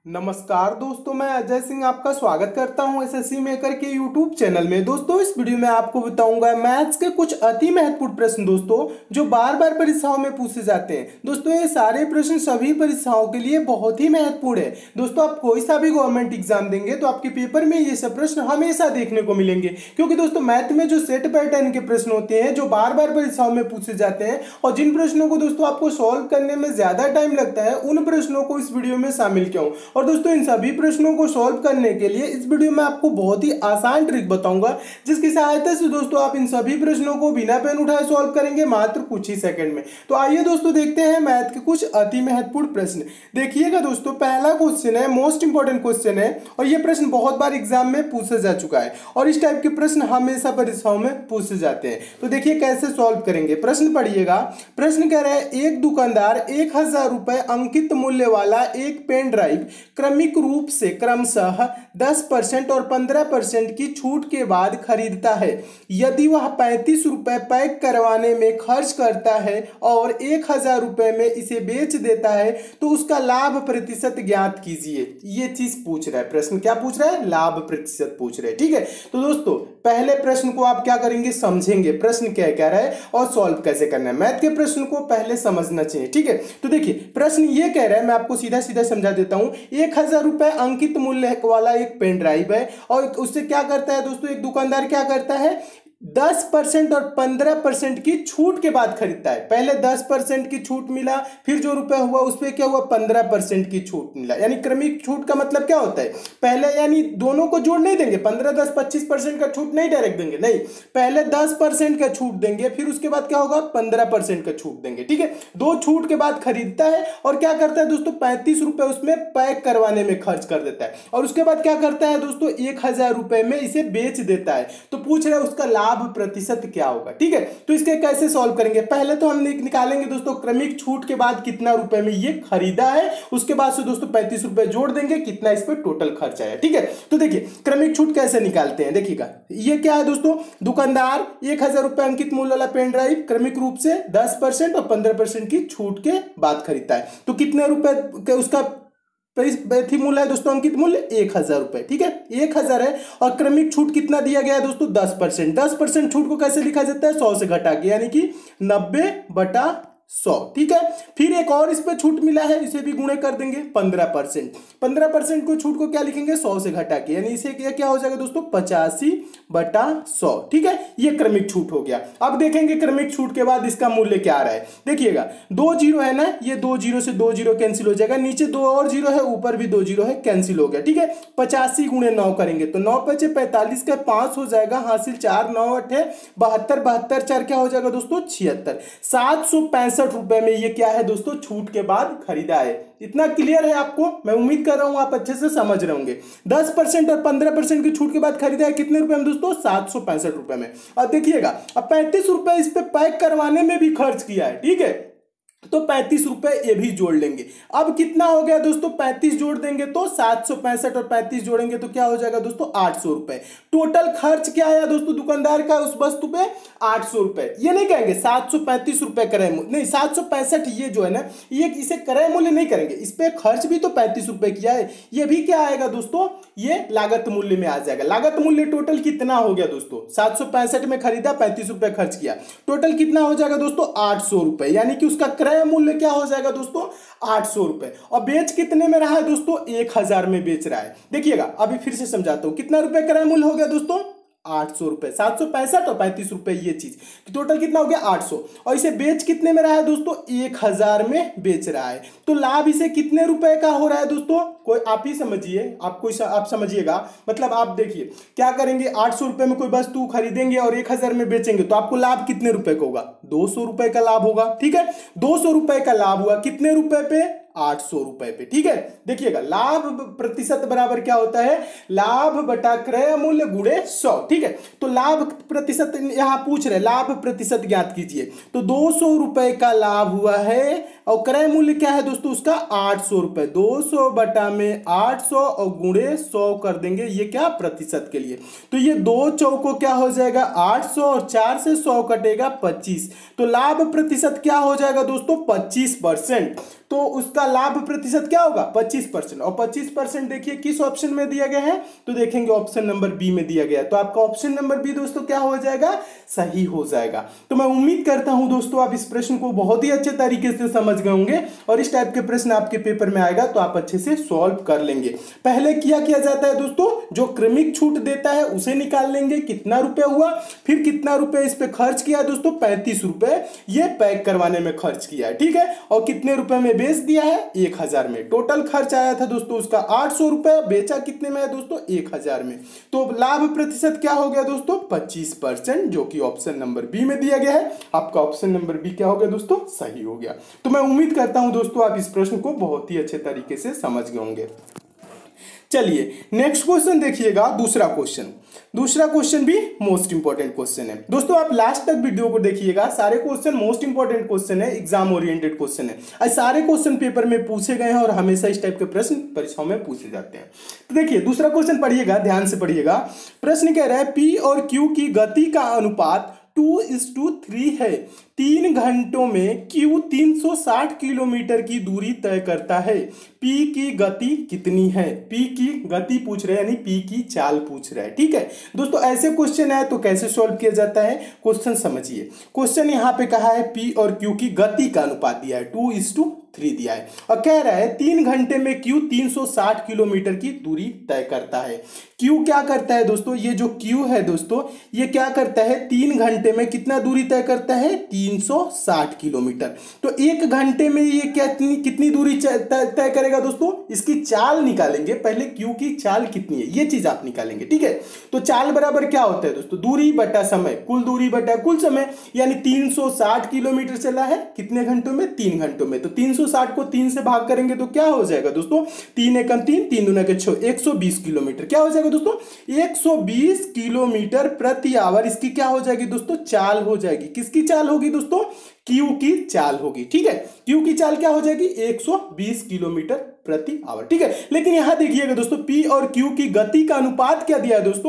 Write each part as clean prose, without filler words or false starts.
नमस्कार दोस्तों, मैं अजय सिंह आपका स्वागत करता हूं एसएससी मेकर के यूट्यूब चैनल में। दोस्तों, इस वीडियो में आपको बताऊंगा मैथ्स के कुछ अति महत्वपूर्ण प्रश्न दोस्तों, जो बार बार परीक्षाओं में पूछे जाते हैं। दोस्तों, ये सारे प्रश्न सभी परीक्षाओं के लिए बहुत ही महत्वपूर्ण है। दोस्तों, आप कोई सा भी गवर्नमेंट एग्जाम देंगे तो आपके पेपर में ये सब प्रश्न हमेशा देखने को मिलेंगे, क्योंकि दोस्तों मैथ में जो सेट पैटर्न के प्रश्न होते हैं जो बार बार परीक्षाओं में पूछे जाते हैं और जिन प्रश्नों को दोस्तों आपको सॉल्व करने में ज्यादा टाइम लगता है, उन प्रश्नों को इस वीडियो में शामिल किया हूं। और दोस्तों, इन सभी प्रश्नों को सॉल्व करने के लिए इस वीडियो में आपको बहुत ही आसान ट्रिक बताऊंगा, जिसकी सहायता से दोस्तों आप इन सभी प्रश्नों को बिना पेन उठाए सॉल्व करेंगे मात्र कुछ ही सेकंड में। तो आइए दोस्तों देखते हैं मैथ के कुछ अति महत्वपूर्ण प्रश्न। देखिएगा दोस्तों, पहला क्वेश्चन है, मोस्ट इंपॉर्टेंट क्वेश्चन है और यह प्रश्न बहुत बार एग्जाम में पूछा जा चुका है और इस टाइप के प्रश्न हमेशा परीक्षाओं में पूछे जाते हैं। तो देखिए कैसे सॉल्व करेंगे। प्रश्न पढ़िएगा। प्रश्न कह रहा है, एक दुकानदार 1000 रुपए अंकित मूल्य वाला एक पेन ड्राइव क्रमिक रूप से क्रमशः 10% और 15% की छूट के बाद खरीदता है। यदि वह 35 रुपए पैक करवाने में खर्च करता है और 1000 रुपए में इसे बेच देता है तो उसका लाभ प्रतिशत ज्ञात कीजिए। ये चीज पूछ रहा है प्रश्न। क्या पूछ रहा है? लाभ प्रतिशत पूछ रहा है। ठीक है, तो दोस्तों पहले प्रश्न को आप क्या करेंगे, समझेंगे प्रश्न क्या कह रहा है और सॉल्व कैसे करना है। मैथ के प्रश्न को पहले समझना चाहिए। ठीक है, तो देखिए प्रश्न ये कह रहा है, मैं आपको सीधा सीधा समझा देता हूं। 1000 रुपए अंकित मूल्य वाला एक पेन ड्राइव है और उससे क्या करता है दोस्तों, एक दुकानदार क्या करता है, 10% और 15% की छूट के बाद खरीदता है। पहले 10% की छूट मिला, फिर जो रुपए हुआ उस पर क्या हुआ, 15% की छूट मिला। यानी क्रमिक छूट का मतलब क्या होता है, पहले यानी दोनों को जोड़ नहीं देंगे, 15, 10, 25% का छूट नहीं डायरेक्ट देंगे, नहीं, पहले 10% का छूट देंगे, फिर उसके बाद क्या होगा, 15% का छूट देंगे। ठीक है, दो छूट के बाद खरीदता है और क्या करता है दोस्तों, 35 रुपए उसमें पैक करवाने में खर्च कर देता है और उसके बाद क्या करता है दोस्तों, 1000 रुपए में इसे बेच देता है। तो पूछ रहे हैं उसका लाभ प्रतिशत क्या होगा। ठीक है, तो इसके कैसे सॉल्व करेंगे। पहले तो हम निकालेंगे दोस्तों क्रमिक छूट के बाद कितना रुपए में ये खरीदा है, उसके बाद से दोस्तों 35 रुपए जोड़ देंगे, कितना इस पर टोटल खर्च आया। ठीक है, तो देखिए क्रमिक छूट कैसे निकालते हैं। देखिएगा, ये क्या है दोस्तों, दुकानदार 1000 रुपए अंकित मूल्य वाला पेन ड्राइव क्रमिक रूप से 10% और 15% की छूट के बाद खरीदता है। तो कितने रुपए उसका मूल्य है दोस्तों, अंकित मूल्य 1000 रुपए। ठीक है, 1000 है और क्रमिक छूट कितना दिया गया है दोस्तों, 10%। 10% छूट को कैसे लिखा जाता है, 100 से घटा के, यानी कि 90/100। ठीक है, फिर एक और इस पे छूट मिला है, इसे भी गुणे कर देंगे 15%। 15% को छूट को क्या लिखेंगे, 100 से घटा के, यानी इसे क्या हो जाएगा दोस्तों, 85/100। ठीक है, ये क्रमिक छूट हो गया। अब देखेंगे क्रमिक छूट के बाद इसका मूल्य क्या आ रहा है। देखिएगा, 2 जीरो है ना, ये 2 जीरो से 2 जीरो कैंसिल हो जाएगा, नीचे 2 और जीरो है, ऊपर भी 2 जीरो है, कैंसिल हो गया। ठीक है, 85 गुणे 9 करेंगे तो 9 × 5 = 45 का 5 हो जाएगा, हासिल 4, 9 × 8 = 72, 72 4 क्या हो जाएगा दोस्तों, 76। 765 रुपए में ये क्या है दोस्तों, छूट के बाद खरीदा है। इतना क्लियर है आपको, मैं उम्मीद कर रहा हूं आप अच्छे से समझ रहे होंगे। 10% और 15% की छूट के बाद खरीदा है कितने रुपए में दोस्तों, 765 रुपए में। और देखिएगा, अब 35 रुपए इस पे पैक करवाने में भी खर्च किया है। ठीक है, तो 35 रुपए ये भी जोड़ लेंगे। अब कितना हो गया दोस्तों, 35 जोड़ देंगे तो 765 और 35 जोड़ेंगे तो क्या हो जाएगा दोस्तों, 800 रुपए। टोटल खर्च क्या आया दोस्तों दुकानदार का उस वस्तु पे, 800 रुपए। ये नहीं कहेंगे 735 रुपए क्रय मूल्य, नहीं 765 ये जो है ना, ये इसे क्रय मूल्य नहीं करेंगे, इस पे खर्च भी तो 35 रुपए किया है, ये भी क्या आएगा दोस्तों, ये लागत मूल्य में आ जाएगा। लागत मूल्य टोटल कितना हो गया दोस्तों, 765 में खरीदा, 35 रुपए खर्च किया, टोटल कितना हो जाएगा दोस्तों, 800 रुपए। यानी कि उसका क्रय मूल्य क्या हो जाएगा दोस्तों, 800 रुपए। और बेच कितने में रहा है दोस्तों, 1000 में बेच रहा है। देखिएगा, अभी फिर से समझाता हूं, कितना रुपए क्रय मूल्य हो गया दोस्तों, 800 रुपए। 765 और 35 रुपए ये चीज, टोटल कितना हो गया, 800। और इसे बेच कितने में रहा है दोस्तों, 1000 में बेच रहा है। तो लाभ इसे कितने रुपए का हो रहा है दोस्तों, कोई आप ही समझिए, आप समझिएगा। मतलब आप देखिए क्या करेंगे, 800 रुपए में कोई वस्तु खरीदेंगे और 1000 में बेचेंगे तो आपको लाभ कितने रुपए का होगा, 200 रुपए का लाभ होगा। ठीक है, 200 रुपए का लाभ हुआ कितने रुपए पे, 800 रुपए पे। ठीक है, देखिएगा लाभ प्रतिशत बराबर क्या होता है, लाभ बटा क्रय मूल्य गुणे 100। ठीक है, तो लाभ प्रतिशत यहां पूछ रहे, लाभ प्रतिशत ज्ञात कीजिए। तो 200 रुपए का लाभ हुआ है और क्रय मूल्य क्या है दोस्तों उसका, 800 रुपए। 200 बटा में 800 और गुणे 100 कर देंगे, ये क्या प्रतिशत के लिए। तो ये 2 चौको क्या हो जाएगा, 800 और 4 से 100 कटेगा 25। तो लाभ प्रतिशत क्या हो जाएगा दोस्तों, 25%। तो उसका आपका लाभ प्रतिशत क्या होगा 25%। और 25% देखिए किस ऑप्शन में दिया गया है, तो देखेंगे ऑप्शन नंबर बी में दिया गया है। तो आपका ऑप्शन नंबर बी दोस्तों क्या हो जाएगा, सही हो जाएगा। तो मैं उम्मीद करता हूं दोस्तों आप इस प्रश्न को बहुत ही अच्छे तरीके से समझ गए होंगे और इस टाइप के प्रश्न आपके पेपर में आएगा तो आप अच्छे से सॉल्व कर लेंगे। पहले किया जाता है दोस्तों, जो क्रमिक छूट देता है उसे निकाल लेंगे, कितना रुपए हुआ, फिर कितना रुपए इस पे खर्च किया है दोस्तों, 35 रुपए ये पैक करवाने में खर्च किया है, ठीक है। और कितने रुपए में बेच दिया है, 1000 में। टोटल खर्च आया था दोस्तों उसका 800 रुपए, बेचा कितने में है दोस्तों, 1000 में। तो लाभ प्रतिशत क्या हो गया दोस्तों, 25%, जो कि ऑप्शन नंबर बी में दिया गया है। आपका ऑप्शन नंबर बी क्या हो गया दोस्तों, सही हो गया। तो मैं उम्मीद करता हूं दोस्तों आप इस प्रश्न को बहुत ही अच्छे तरीके से समझ गए होंगे। चलिए नेक्स्ट क्वेश्चन देखिएगा, दूसरा क्वेश्चन भी मोस्ट इंपॉर्टेंट क्वेश्चन है दोस्तों। आप लास्ट तक वीडियो को देखिएगा, सारे क्वेश्चन मोस्ट इंपॉर्टेंट क्वेश्चन है, एग्जाम ओरिएंटेड क्वेश्चन है। आज सारे क्वेश्चन पेपर में पूछे गए हैं और हमेशा इस टाइप के प्रश्न परीक्षाओं में पूछे जाते हैं। तो देखिए दूसरा क्वेश्चन पढ़िएगा, ध्यान से पढ़िएगा। प्रश्न कह रहा है पी और क्यू की गति का अनुपात 2:3 है। 3 घंटों में Q 360 किलोमीटर की दूरी तय करता है। P की गति कितनी है, P की गति पूछ रहे हैं, यानी P की चाल पूछ रहा है, ठीक है दोस्तों। ऐसे क्वेश्चन है तो कैसे सॉल्व किया जाता है, क्वेश्चन समझिए। क्वेश्चन यहाँ पे कहा है P और Q की गति का अनुपात दिया है, 2:3 दिया है और कह रहा है 3 घंटे में Q 360 किलोमीटर की दूरी तय करता है। Q क्या करता है दोस्तों, ये जो Q है दोस्तों ये क्या करता है, 3 घंटे में कितना दूरी तय करता है, 360 किलोमीटर। तो 1 घंटे में ये कितनी दूरी तय करेगा दोस्तों, इसकी चाल निकालेंगे। पहले Q की चाल कितनी है ये चीज आप निकालेंगे, ठीक है। तो चाल बराबर क्या होता है दोस्तों, दूरी बटा समय, कुल दूरी बटा कुल समय, यानी 360 किलोमीटर चला है कितने घंटों में, 3 घंटों में। तो 360 को 3 से भाग करेंगे तो क्या हो जाएगा दोस्तों, 3 एकम 3, 3 दूना के 6, 120 किलोमीटर। क्या हो जाएगा दोस्तों, 120 किलोमीटर प्रति आवर इसकी क्या हो जाएगी दोस्तों, चाल हो जाएगी। किसकी चाल होगी दोस्तों, Q की चाल होगी, ठीक है। Q की चाल क्या हो जाएगी, 120 किलोमीटर प्रति आवर, ठीक है। लेकिन यहां देखिएगा दोस्तों P और Q की गति का अनुपात क्या दिया है दोस्तों,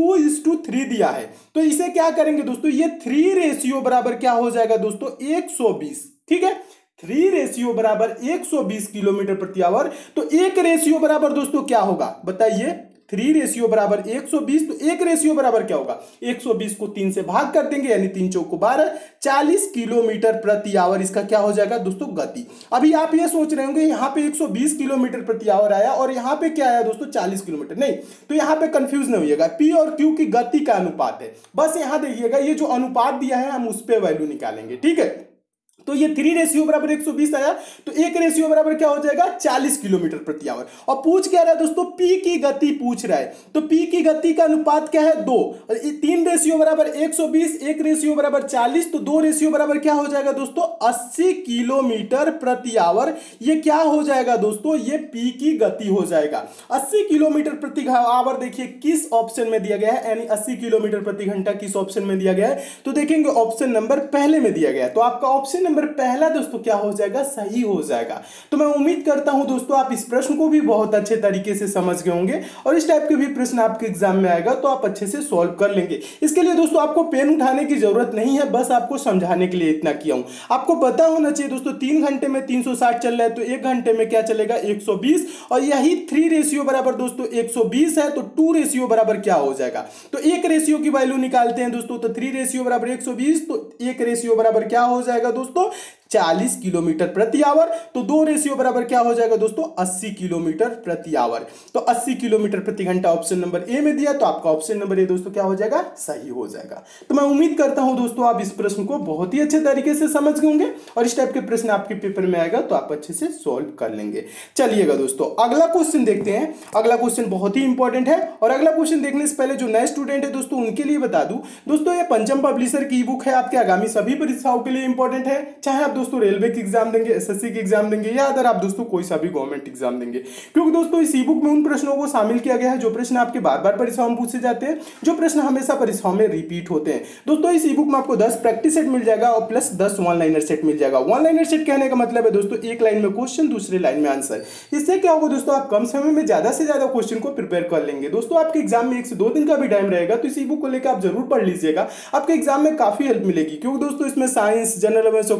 2:3 दिया है। तो इसे क्या करेंगे दोस्तों, ये 3 रेशियो बराबर क्या हो जाएगा दोस्तों, 120, ठीक है। 3 रेशियो बराबर 120 किलोमीटर प्रति आवर। तो 1 रेशियो बराबर दोस्तों क्या होगा बताइए, 3 रेशियो बराबर 120, तो 1 रेशियो बराबर क्या होगा, 120 को 3 से भाग कर देंगे, यानी 3 चौको 12, 40 किलोमीटर प्रति आवर इसका क्या हो जाएगा दोस्तों, गति। अभी आप ये सोच रहे होंगे यहाँ पे 120 किलोमीटर प्रति आवर आया और यहाँ पे क्या आया दोस्तों, 40 किलोमीटर। नहीं, तो यहाँ पे कंफ्यूज नहीं होइएगा, P और Q की गति का अनुपात है। बस यहाँ देखिएगा ये जो अनुपात दिया है हम उस पर वैल्यू निकालेंगे, ठीक है। तो ये 3 रेशियो बराबर 120 आया, तो 1 रेशियो बराबर क्या हो जाएगा, 40 किलोमीटर प्रति आवर। और पूछ क्या रहा है दोस्तों, P की गति पूछ रहा है। तो P की गति का अनुपात क्या है, 2। 3 रेशियो बराबर 120, 1 रेशियो बराबर 40, तो 2 रेशियो बराबर क्या हो जाएगा दोस्तों, 80 किलोमीटर प्रति आवर। ये क्या हो जाएगा दोस्तों, ये P की गति हो जाएगा। 80 किलोमीटर प्रति आवर देखिए किस ऑप्शन में दिया गया है, यानी 80 किलोमीटर प्रति घंटा किस ऑप्शन में दिया गया है, तो देखेंगे ऑप्शन नंबर पहले में दिया गया है। तो आपका ऑप्शन नंबर पहला दोस्तों क्या हो जाएगा, सही हो जाएगा। तो मैं उम्मीद करता हूं दोस्तों आप इस प्रश्न को भी बहुत अच्छे तरीके से समझ गए होंगे और इस टाइप के भी प्रश्न आपके एग्जाम में आएगा तो आप अच्छे से सॉल्व कर लेंगे। इसके लिए दोस्तों आपको पेन उठाने की जरूरत नहीं है, बस आपको समझाने के लिए इतना किया हूं। आपको पता होना चाहिए दोस्तों 3 घंटे में 360 चल रहा है तो 1 घंटे में क्या चलेगा, 120। और यही 3 रेशियो बराबर दोस्तों 120 है, तो 2 रेशियो बराबर क्या हो जाएगा, तो 1 रेशियो की वैल्यू निकालते हैं दोस्तों। तो 3 रेशियो बराबर 120, तो 1 रेशियो बराबर क्या हो जाएगा दोस्तों, 40 किलोमीटर प्रति आवर। तो 2 रेशियो बराबर क्या हो जाएगा दोस्तों, 80 किलोमीटर प्रति आवर। तो 80 किलोमीटर प्रति घंटा ऑप्शन नंबर ए में दिया, तो आपका ऑप्शन नंबर ए दोस्तों क्या हो जाएगा, सही हो जाएगा। तो मैं उम्मीद करता हूं दोस्तों आप इस प्रश्न को बहुत ही अच्छे तरीके से समझ गए होंगे और इस टाइप के प्रश्न आपके पेपर में आएगा तो आप अच्छे से सॉल्व कर लेंगे। चलिएगा दोस्तों अगला क्वेश्चन देखते हैं। अगला क्वेश्चन बहुत ही इंपॉर्टेंट है और अगला क्वेश्चन देखने से पहले जो नए स्टूडेंट है दोस्तों उनके लिए बता दूं दोस्तों, ये पंचम पब्लिशर की ई बुक है, आपके आगामी सभी परीक्षाओं के लिए इंपॉर्टेंट है। चाहे आप दोस्तों रेलवे की एग्जाम देंगे, एसएससी की एग्जाम देंगे या अगर आप दोस्तों कोई सा भी गवर्नमेंट एग्जाम देंगे, क्योंकि दोस्तों इस ई बुक में उन प्रश्नों को शामिल किया गया है जो प्रश्न आपके बार बार परीक्षाओं में पूछे जाते हैं, जो प्रश्न हमेशा परीक्षाओं में रिपीट होते हैं। दोस्तों इस ई बुक में आपको 10 प्रैक्टिस सेट मिल जाएगा और प्लस 10 वन लाइनर सेट मिल जाएगा। वन लाइनर सेट कहने का मतलब है दोस्तों एक लाइन में क्वेश्चन, दूसरी लाइन में आंसर। इससे क्या होगा दोस्तों, आप कम समय में ज्यादा से ज्यादा क्वेश्चन को प्रिपेयर कर लेंगे। दोस्तों आपके एग्जाम में 1 से 2 दिन का भी टाइम रहेगा, तो इस ई बुक को लेकर आप जरूर पढ़ लीजिएगा, आपके एग्जाम में काफी हेल्प मिलेगी। क्योंकि दोस्तों इसमें साइंस, जनरल अवेयरनेस और करंट अफेयर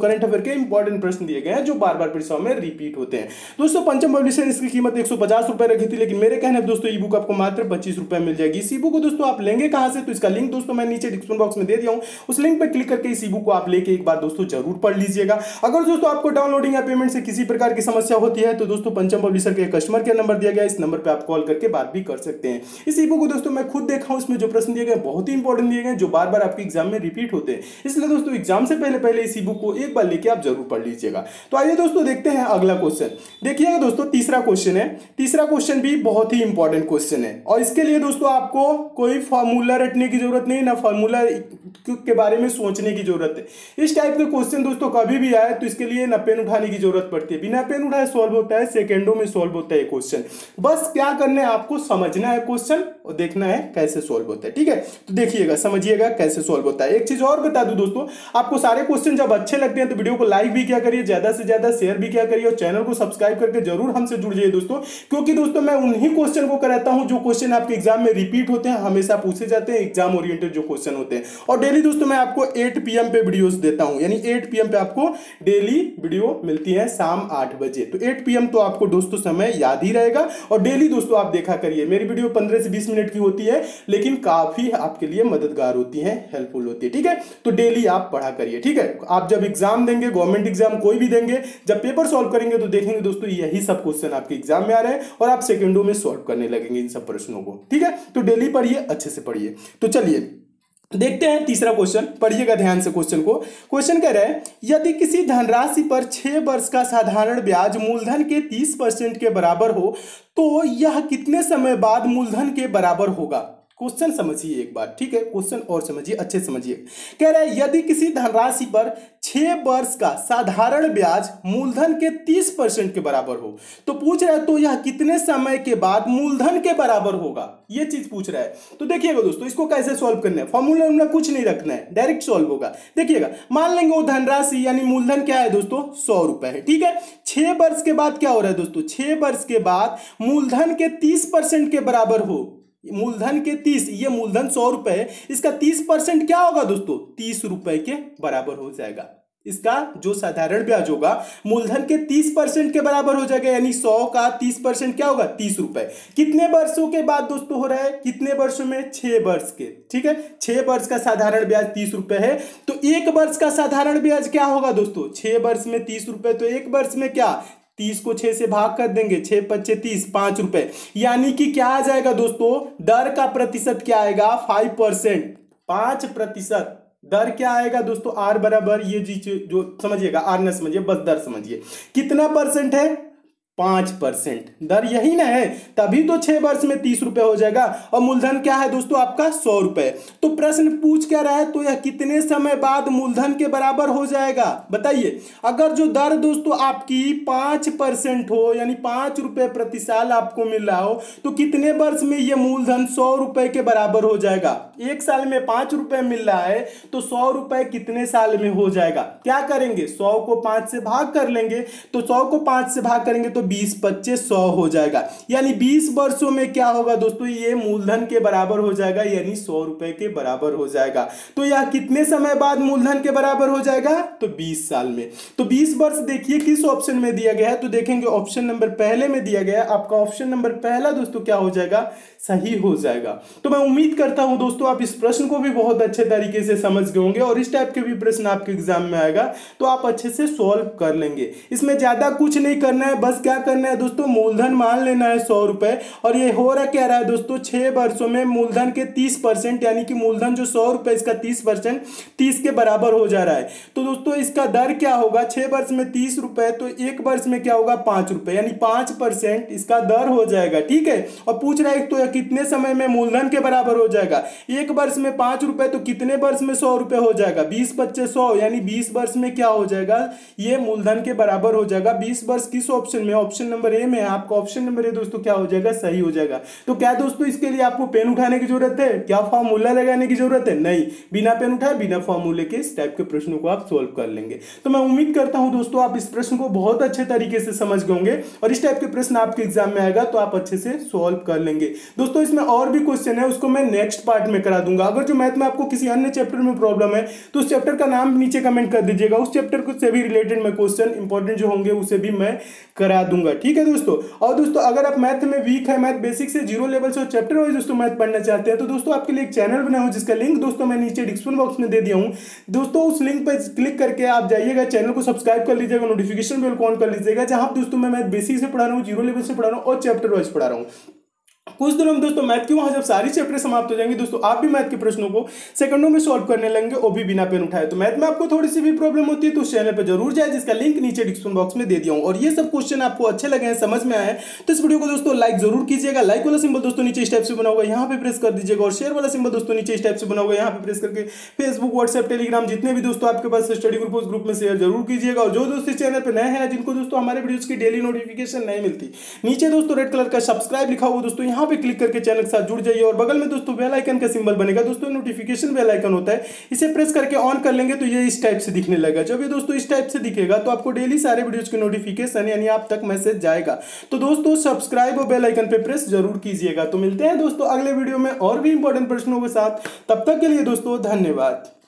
के इंपॉर्टेंट प्रश्न दिए गए हैं जो बार बार परीक्षाओं में रिपीट होते हैं। दोस्तों पंचम पब्लिशर इसकी कीमत 150 रुपए रखी थी, लेकिन मेरे कहने पर दोस्तों ई बुक आपको मात्र 25 रुपए मिल जाएगी। इस ई बुक को दोस्तों आप लेंगे कहां से, तो इसका लिंक दोस्तों मैं नीचे डिस्क्रिप्शन बॉक्स में दे दिया हूं, उस लिंक पर क्लिक करके इस ई बुक को आप लेके एक बार दोस्तों जरूर पढ़ लीजिएगा। अगर दोस्तों आपको डाउनलोडिंग या पेमेंट से किसी प्रकार की समस्या होती है तो दोस्तों पंचम पब्लिशर के कस्टमर केयर नंबर दिया गया है, इस नंबर पे आप कॉल करके बात भी कर सकते हैं। इस ई बुक को दोस्तों मैं खुद देखा हूं, इसमें जो प्रश्न दिए गए बहुत ही इंपॉर्टेंट दिए गए जो बार बार आपके एग्जाम में रिपीट होते हैं, इसलिए दोस्तों एग्जाम से पहले इस ई बुक को एक बार लेके आप जरूर पढ़ लीजिएगा। तो आइए दोस्तों देखते हैं अगला क्वेश्चन। देखिएगा दोस्तों तीसरा क्वेश्चन है, तीसरा क्वेश्चन भी बहुत ही इंपॉर्टेंट क्वेश्चन है और इसके लिए दोस्तों आपको कोई फॉर्मूला रटने की जरूरत नहीं, ना फॉर्मूला के बारे में सोचने की जरूरत है। इस टाइप के क्वेश्चन दोस्तों कभी भी आए तो इसके लिए ना पेन उठाने की जरूरत पड़ती है, बिना पेन उठाए सॉल्व होता है, सेकेंडों में सॉल्व होता है क्वेश्चन। बस क्या करना है, आपको समझना है क्वेश्चन और देखना है कैसे सॉल्व होता है। ठीक है, तो देखिएगा समझिएगा कैसे सॉल्व होता है। एक चीज और बता दूं दोस्तों, आपको सारे क्वेश्चन जब अच्छे लगते हैं तो वीडियो को लाइक भी क्या करिए, ज्यादा से ज्यादा शेयर भी क्या करिए और चैनल को सब्सक्राइब करके जरूर हमसे जुड़ जाइए दोस्तों, क्योंकि दोस्तों मैं उन्हीं क्वेश्चन को कराता हूं जो क्वेश्चन आपके एग्जाम में रिपीट होते हैं, हमेशा पूछे जाते हैं, एग्जाम ओरिएंटेड जो क्वेश्चन होते हैं। और डेली दोस्तों मैं आपको 8 PM पे वीडियोस देता हूं, यानी 8 PM पे आपको डेली वीडियो मिलती है शाम 8 बजे। तो 8 PM तो आपको दोस्तों समय याद ही रहेगा और डेली दोस्तों आप देखा करिए। मेरी वीडियो 15 से 20 मिनट की होती है लेकिन काफी आपके लिए मददगार होती है, हेल्पफुल होती है। ठीक है, तो डेली आप पढ़ा करिए। ठीक है, आप जब एग्जाम देंगे, गवर्नमेंट एग्जाम कोई भी देंगे, जब पेपर सॉल्व करेंगे तो देखेंगे दोस्तों यही सब क्वेश्चन आपके एग्जाम में आ रहे हैं और आप सेकंडों में सॉल्व करने लगेंगे इन सब प्रश्नों को। ठीक है, तो डेली पढ़िए, अच्छे से पढ़िए। तो चलिए देखते हैं तीसरा क्वेश्चन, पढ़िएगा ध्यान से क्वेश्चन को। क्वेश्चन कह रहा है यदि किसी धनराशि पर 6 वर्ष का साधारण ब्याज मूलधन के 30% के बराबर हो तो यह कितने समय बाद मूलधन के बराबर होगा। क्वेश्चन समझिए एक बार। ठीक है, क्वेश्चन और समझिए, अच्छे समझिए। कह रहा है यदि किसी धनराशि पर 6 वर्ष का साधारण ब्याज मूलधन के 30% के बराबर हो तो पूछ रहा है तो यह कितने समय के बाद मूलधन के बराबर होगा, ये चीज पूछ रहा है। तो देखिएगा दोस्तों इसको कैसे सॉल्व करना है, फॉर्मूला में कुछ नहीं रखना है, डायरेक्ट सॉल्व होगा। देखिएगा मान लेंगे वो धनराशि यानी मूलधन क्या है दोस्तों 100 रुपए है। ठीक है, 6 वर्ष के बाद क्या हो रहा है दोस्तों, 6 वर्ष के बाद मूलधन के 30% के बराबर हो, मूलधन के 30, ये मूलधन 100 रुपए है, इसका 30% क्या होगा दोस्तों 30 रुपए के बराबर हो जाएगा। इसका जो साधारण ब्याज होगा मूलधन के 30% के बराबर हो जाएगा, यानी 100 का 30% क्या होगा 30 रुपए। कितने वर्षों के बाद दोस्तों हो रहा है, कितने वर्षों में 6 वर्ष के। ठीक है, 6 वर्ष का साधारण ब्याज 30 रुपए है तो 1 वर्ष का साधारण ब्याज क्या होगा दोस्तों, 6 वर्ष में 30 रुपए तो 1 वर्ष में क्या 30 को 6 से भाग कर देंगे, 6 5 30, 5 रुपए। यानी कि क्या आ जाएगा दोस्तों, दर का प्रतिशत क्या आएगा 5%, 5%। दर क्या आएगा दोस्तों, आर बराबर ये जी जो समझिएगा, आर न समझिए बस दर समझिए, कितना परसेंट है 5%। दर यही ना है, तभी तो 6 वर्ष में 30 रुपए हो जाएगा और मूलधन क्या है दोस्तों आपका 100 रुपए। तो प्रश्न पूछ क्या रहा है, तो यह कितने समय बाद मूलधन के बराबर हो जाएगा बताइए। अगर जो दर दोस्तों आपकी 5% हो यानी 5 रुपए प्रति साल आपको मिल रहा हो तो कितने वर्ष में यह मूलधन 100 रुपए के बराबर हो जाएगा। 1 साल में 5 रुपए मिल रहा है तो 100 रुपए कितने साल में हो जाएगा। क्या करेंगे, 100 को 5 से भाग कर लेंगे, तो 100 को 5 से भाग करेंगे तो 20 25 100 हो जाएगा, यानी 20 वर्षों में क्या होगा दोस्तों, ये मूलधन के बराबर हो जाएगा, यानी 100 रुपए के बराबर हो जाएगा। तो यह कितने समय बाद मूलधन के बराबर हो जाएगा, तो 20 साल में। तो 20 वर्ष देखिए किस ऑप्शन में दिया गया है, तो देखेंगे ऑप्शन नंबर पहले में दिया गया है, आपका ऑप्शन नंबर पहला दोस्तों क्या हो जाएगा, सही हो जाएगा। तो मैं उम्मीद करता हूं दोस्तों आप इस प्रश्न को भी बहुत अच्छे तरीके से समझ गए होंगे और इस टाइप के भी प्रश्न आपके एग्जाम में आएगा तो आप अच्छे से सॉल्व कर लेंगे। इसमें ज्यादा कुछ नहीं करना है, बस क्या करना है दोस्तों, मूलधन मान लेना है 100 रुपए और ये हो रहा क्या रहा है दोस्तों 6 वर्षों में मूलधन के 30%, यानी कि मूलधन जो 100 रुपए इसका 30% 30 के बराबर हो जा रहा है। तो दोस्तों इसका दर क्या होगा, 6 वर्ष में 30 रुपए तो 1 वर्ष में क्या होगा 5 रुपए, यानी 5% इसका दर हो जाएगा। ठीक है, और पूछ रहा है तो कितने समय में मूलधन के बराबर हो जाएगा। 1 वर्ष में 5 रुपए तो कितने वर्ष में 100 रुपए हो जाएगा, 20 25 100, यानी 20 वर्ष में क्या हो जाएगा, ये मूलधन के बराबर हो जाएगा। 20 वर्ष किस ऑप्शन में, ऑप्शन नंबर ए में है, आपका ऑप्शन नंबर ए दोस्तों क्या हो जाएगा, सही हो जाएगा। तो क्या दोस्तों इसके लिए आपको पेन उठाने की जरूरत है, क्या फॉर्मूला लगाने की जरूरत है? नहीं, बिना पेन उठाए बिना फॉर्मूले के इस टाइप के प्रश्नों को आप सोल्व कर लेंगे। तो मैं उम्मीद करता हूं दोस्तों आप इस प्रश्न को बहुत अच्छे तरीके से समझ गए होंगे और इस टाइप के प्रश्न आपके एग्जाम में आएगा तो आप अच्छे से सोल्व कर लेंगे। दोस्तों इसमें और भी क्वेश्चन है, उसको मैं नेक्स्ट पार्ट में करा दूंगा। अगर जो मैथ में आपको किसी अन्य चैप्टर में प्रॉब्लम है तो उस चैप्टर का नाम नीचे कमेंट कर दीजिएगा, उस चैप्टर को से भी रिलेटेड मैं क्वेश्चन इंपॉर्टेंट जो होंगे उसे भी मैं करा दूंगा, ठीक है दोस्तों। और दोस्तों अगर आप मैथ में वीक है, मैथ बेसिक से जीरो लेवल से चैप्टर वाइज दोस्तों मैथ पढ़ना चाहते हैं तो दोस्तों आपके लिए एक चैनल बना हो जिसका लिंक दोस्तों मैं नीचे डिस्क्रिप्शन बॉक्स में दे दिया हूं। दोस्तों उस लिंक पर क्लिक करके आप जाइएगा, चैनल को सब्सक्राइब कर लीजिएगा, नोटिफिकेशन बेल को ऑन कर लीजिएगा, जहां दोस्तों मैं मैथ बेसिक से पढ़ा रहा हूं, जीरो लेवल से पढ़ा रहा हूं और चैप्टर वाइज पढ़ा रहा हूं। कुछ दिनों में दोस्तों मैथ की वहां जब सारी चैप्टर समाप्त हो जाएंगे दोस्तों आप भी मैथ के प्रश्नों को सेकंडों में सॉल्व करने लगेंगे, वो भी बिना पेन उठाए। तो मैथ में आपको थोड़ी सी भी प्रॉब्लम होती है तो उस चैनल पर जरूर जाए, जिसका लिंक नीचे डिस्क्रिप्शन बॉक्स में दे दिया हूं। और ये सब क्वेश्चन आपको अच्छे लगे हैं, समझ में आए तो इस वीडियो को दोस्तों लाइक जरूर कीजिएगा। लाइक वाला सिंबल दोस्तों नीचे इस टाइप से बना होगा, यहाँ पे प्रेस कर दीजिएगा। और शेयर वाला सिंबल दोस्तों नीचे इस टाइप से बना होगा, यहाँ पे प्रेस करके फेसबुक, व्हाट्सएप, टेलीग्राम जितने भी दोस्तों आपके पास स्टडी ग्रुप उस ग्रुप में शेयर जरूर कीजिएगा। और जो दोस्तों इस चैनल पर नए हैं, जिनको दोस्तों हमारे वीडियोस की डेली नोटिफिकेशन नहीं मिलती, नीचे दोस्तों रेड कलर का सब्सक्राइब लिखा हुआ दोस्तों, यहाँ पे क्लिक करके चैनल के साथ जुड़ जाइए। और बगल में दोस्तों बेल आइकन का सिंबल बनेगा दोस्तों, नोटिफिकेशन बेल आइकन होता है, इसे प्रेस करके ऑन कर लेंगे तो ये इस टाइप से दिखने लगेगा। जब ये दोस्तों इस टाइप से दिखेगा तो आपको डेली सारे वीडियोस की नोटिफिकेशन यानी आप तक मैसेज जाएगा। तो दोस्तों सब्सक्राइब और बेल आइकन पे प्रेस जरूर कीजिएगा। तो मिलते हैं दोस्तों अगले वीडियो में और भी इंपॉर्टेंट प्रश्नों के साथ, तब तक के लिए दोस्तों धन्यवाद।